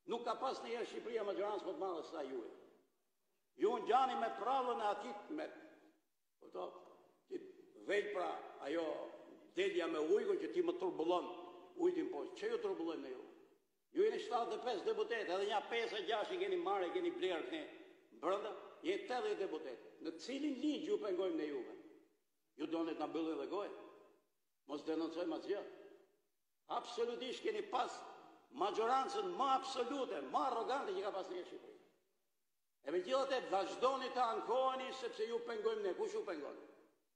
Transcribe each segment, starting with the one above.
Nuk ka pas në herë Shqipëria majorancë më të madhe sa juve. Ju në gjani me prallën e atit, me vejt pra, ajo delja me ujkën që ti më turbullon ujtin poshtë. Që ju turbullon në ju? Ju jeni 75 deputet, edhe nja 5-6 i keni marrë, i keni blerë këne brënda, jeni 80 deputet. Në cilin ligj ju pengojmë në juve? Ju donit në bëllë dhe gojë? Mos denoncojmë asgjë. Absolutisht keni pas majorancën më absolute, më arrogante që ka pas një Shqipëri. E me gjithë të vazhdoni të ankoheni sepse ju pengojmë ne. Kush ju pengojmë?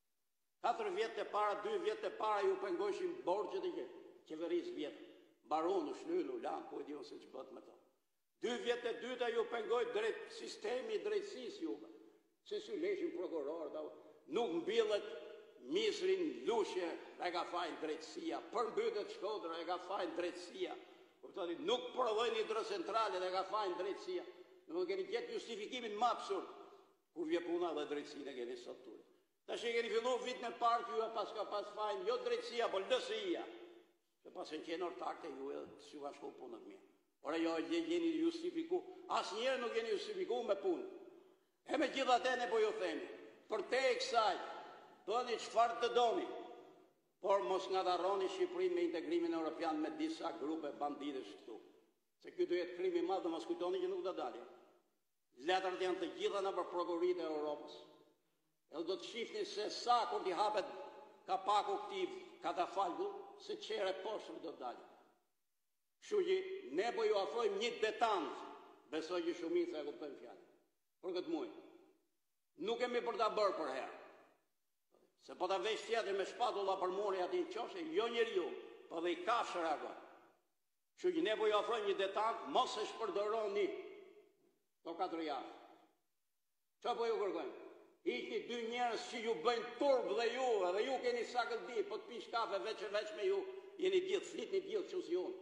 4 vjetë të para, 2 vjetë të para ju pengojshin borgjët e qeverisë vjetë. Baronu, shlynu, lanë, ku e dion se që bëtë me to. 2 vjetë të dyta ju pengoj drejt sistemi drejtësis juve. Se si leshin prokuror, nuk mbillet Misrin, Lushe, e ka fajnë drejtësia. Përmbytet Shkodra, e ka fajnë drejtësia. Nuk prodhojnë hidrocentrale, e ka fajnë drejtësia. Në keni gjetë justifikimin më absurd. Kur vje puna dhe drejtësia keni sot turi. Ta që keni fillu vit në park ju e pas ka pas fajnë, jo drejtësia, po lësia. Se pas e qenë ortak të ju edhe që ka shku punët mirë. Ora jo, jeni justifiku, as njerë nuk jeni justifiku me punë. E me gjitha te ne po ju themi, për te e kësaj, doni qëfar të doni, por mos nga darroni Shqipërinë me integrimin europian me disa grupe banditësh këtu. Se kjo duhet krimi madhë dhe mos kujtoni që nuk do dalje. Letrat janë të gjitha në për prokurit e Europës. Edhe do të shifni se sa kur t'i hapet kapaku këti katafalgu, se qere poshtër do të dalje. Kështu që ne po ju afrojmë një detant, besoj që shumica e kuptojnë fjallë, për këtë muaj. Nuk kemi për ta bërë për herë. Se po ta vesh tjetër me shpatulla për mori ati në qoshe, jo njeri ju, po dhe i kafshër ago. Kështu që ne po ju afrojmë një detant, mos e shpërdoroni për 4 javë. Qa po ju kërkojmë? Iqni 2 njerës që ju bëjnë turb dhe ju keni sa këtë di, po të pish kafe veç me ju, jeni gjithë, flitni gjithë që si unë.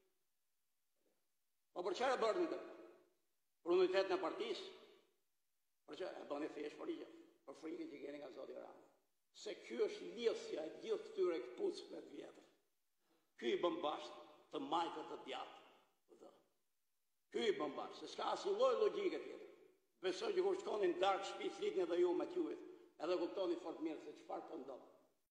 Po për qërë e bërë në këtë? Për unitet në partisë? Për që e bëni fesh për i gjithë, për frikën që keni nga Zoti Rama. Se kjo është lidhja e gjithë këtyre këpucëve të vjetër. Ky i bën bashkë të majtët të djatë. Ky i bën bashkë, se s'ka asnjë lloj logjike tjetër. Besoj që kur shkonin darkë shtëpi flitni edhe ju me t'juit, edhe kuptoni fort mirë se çfarë po ndodh.